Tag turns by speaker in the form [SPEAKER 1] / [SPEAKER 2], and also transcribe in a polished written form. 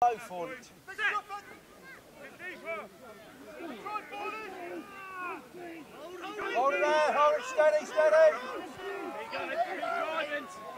[SPEAKER 1] Go for it. Hold it there, hold it steady, steady.
[SPEAKER 2] There you go, keep driving.